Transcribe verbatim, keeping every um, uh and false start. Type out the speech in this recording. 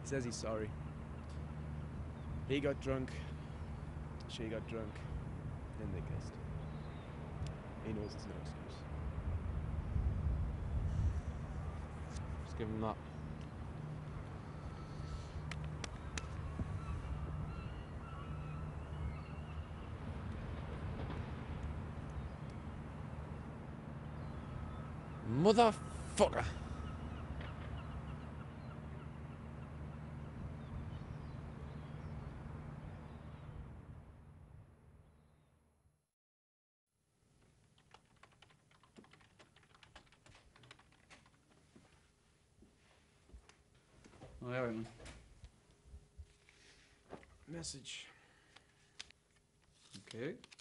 Says he's sorry. He got drunk. She got drunk. Then they kissed. He knows it's no excuse. Just give him that. Motherfucker. Oh, alright, man. Message. Okay.